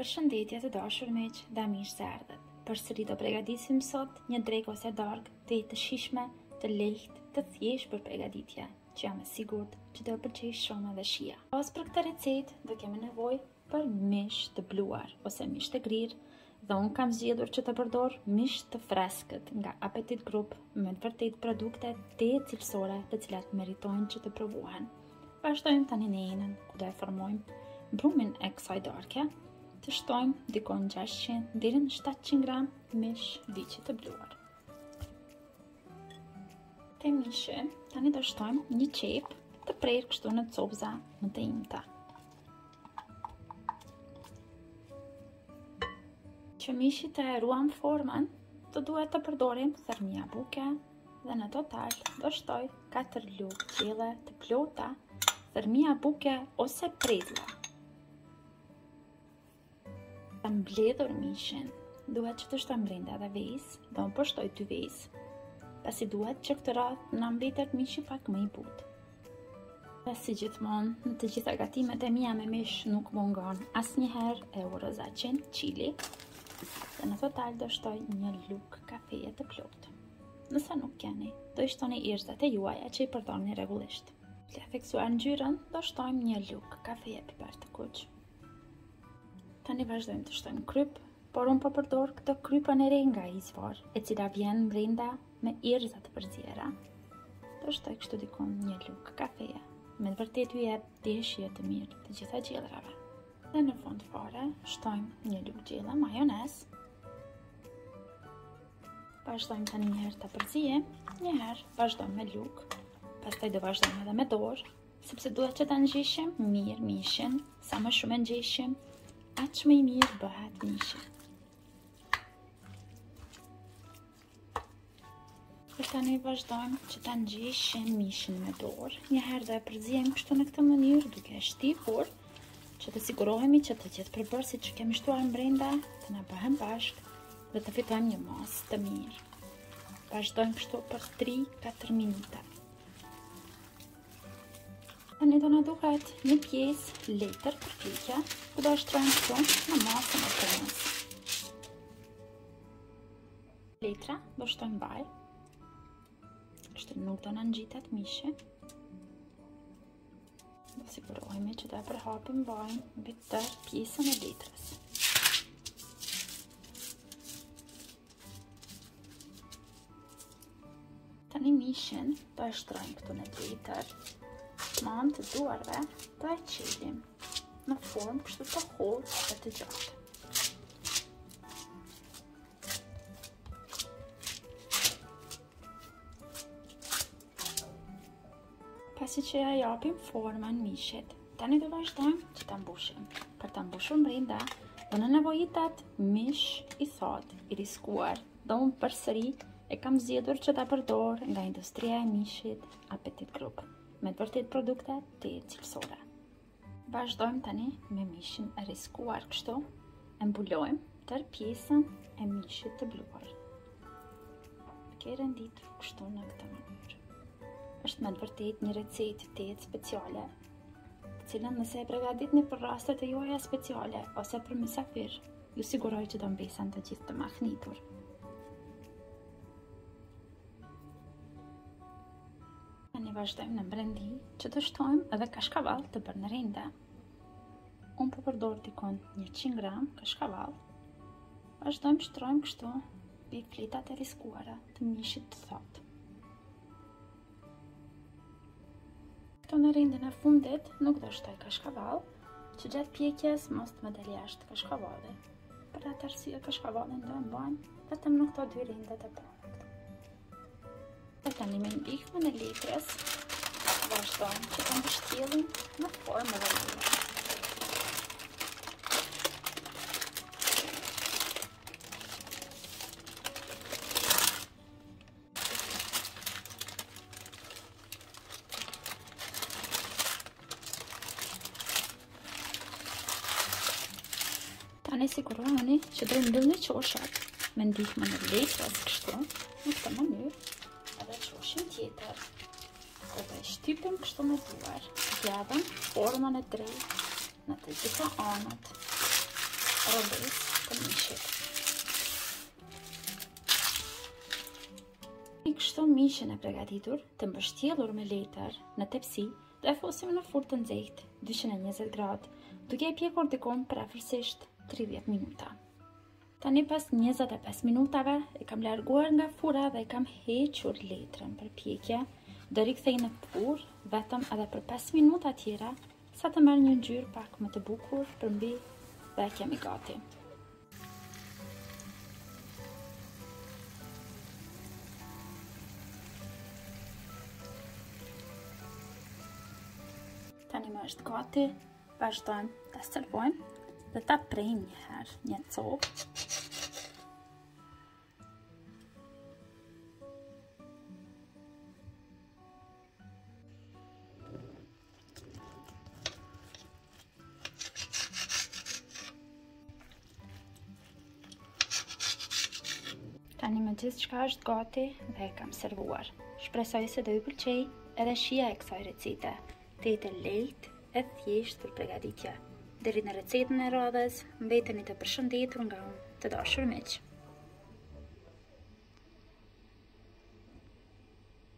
Përshëndetje të dashur miq dhe miq të ardhët. Përsëri do përgatisim sot një drekë ose darkë të shijshme, të lehtë, të thjeshtë për përgatitje, që jam e sigurt që do pëlqej shumë edhe shija. Pas për këtë recetë do kemi nevojë për mish të bluar ose mish të grirë, dhe unë kam zgjedhur që të përdor mish të freskët nga Appetit Group, me të vërtet produkte të cilësore të cilat meritojnë që të provuhen. Vazhdojmë tani në enën ku do e formojmë brumin e kësaj darke. Të shtojmë dikon 600 deri në 700 gram mish viçi të bluar. Te mishi tani do shtojmë një qep të prerë kështu në copëza më të imta. Që mishi të ruam formën, do duhet të përdorim thërmia buke dhe në total do shtoj 4 lugë gjelle të plota thërmia buke ose prezla. Të mbledhur mishin, duhet që të shtojmë brenda dhe vezë, dhe unë po shtoj 2 vezë, pasi duhet që këtë radhë na mbetet mishi pak më i butë. Dhe si gjithmonë, në të gjitha gatimet e mia me mish nuk mungon asnjëherë Euroza 100 chili, dhe në total do shtoj 1 lugë kafeje të plotë. Nëse nuk keni, do i shtoni erëzat e juaja që i përdorni rregullisht. Të theksuar ngjyrën, do shtojmë 1 lugë kafeje piper të kuq. Tani vazhdojmë të shtojmë kryp, por unë po përdor këtë krypën e re nga Izvor, e cila vjen brenda me erëza të përziera. Do shtoj kështu dikon 1 lugë kafeje, me të vërtet ju jep ndjeshje të mirë të gjitha gjelrave. Dhe në fund fare shtojmë 1 lugë gjelle majonez. Vazhdojmë tani një herë të përzijem, një herë vazhdojmë me lugë, pastaj do vazhdojmë edhe me dorë, sepse duhet që ta ngjeshim mirë mishin, sa më shumë e ngjeshim, aq më i mirë bëhet mishi. Dhe tani vazhdojmë që ta ngjeshim mishin me dorë. Një herë do e përzijem kështu në këtë mënyrë, duke e shtypur, që të sigurohemi që të gjithë përbërësit që kemi shtuar brenda të na bëhen bashkë dhe të fitojmë një masë të mirë. Vazhdojmë kështu për 3-4 minuta. Tani do na duhet një pjesë letër për pjekje, ku do shtrojmë këtu në masën e kremës. Letra do shtojmë vaj, kështu nuk do na ngjitet mishi. Do sigurohemi që do e përhapim vajin mbi tërë pjesën e letrës. Tani mishin do e shtrojmë këtu në letër. Me anë të duarve do e qilim në formë kështu të hollë dhe të gjatë. Pasi që ja japim formën mishit, tani do vazhdojmë që ta mbushim. Për ta mbushur brenda, do na nevojitet mish i thatë, i riskuar, dhe unë përsëri e kam zgjedhur që ta përdor nga industria e mishit Appetit Group, me të vërtet produkte të cilësore. Vazhdojmë tani me mishin e riskuar kështu, e mbulojmë tërë pjesën e mishit të bluar. Duke renditur kështu në këtë mënyrë. Është me të vërtet një recetë të speciale, të cilën nëse e përgatitni për rastet e juaja speciale ose për mysafir, ju siguroj që do mbesen të gjithë të mahnitur. Tani vazhdojmë në brendi që të shtojmë edhe kashkavall të bërë në rinde. Unë po përdor dikon 100 gram kashkavall. Vazhdojmë shtrojmë kështu mbi fletat e riskuara të mishit të thatë. Këto në rindin e fundit nuk do shtoj kashkavall, që gjatë pjekjes mos të më del jashtë kashkavalli. Për atë arsye kashkavallin do e mbajmë vetëm në këto 2 rindet e para. Dhe tani me ndihmën e letrës, vazhdojmë që të mbështjellim në formë rregullore. Tani sigurohuni që do i mbyllni qoshat me ndihmën e letrës kështu, në këtë mënyrë. Edhe qoshin tjetër, dhe do e shtypim kështu me duar, zgjedhëm formën e drejtë në të gjitha anët. robes të mishit. Kështu mishin e përgatitur të mbështjellur me letër në tepsi, do e fosim në furrë të nxehtë 220 gradë, duke e pjekur dikom për afërsisht 30 minuta. Tani pas 25 minutave e kam larguar nga furra dhe e kam hequr letrën për pjekje, do rikthej në furrë vetëm edhe për 5 minuta tjera, sa të merr një ngjyrë pak më të bukur përmbi dhe e kemi gati. Tani më është gati, vazhdojmë të servojmë dhe ta prejmë një herë një copë. Tani me gjithë çka është gati dhe e kam servuar. Shpresoj se do ju pëlqej edhe shija e kësaj recete. Të jetë lehtë e thjeshtë për përgatitje. Deri në recetën e radhës, mbeteni të përshëndetur nga unë, të dashur miq.